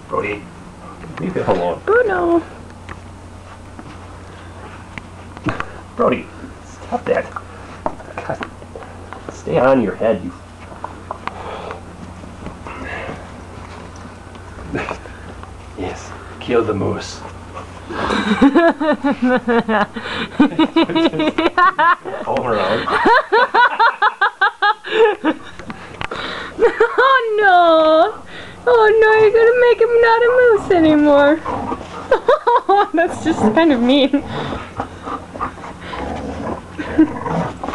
Brody, leave him alone. Bruno. Brody, stop that. God, stay on your head, you. Yes, kill the moose. Hold around. Oh no! Oh no, you're gonna make him not a moose anymore. Oh, that's just kind of mean.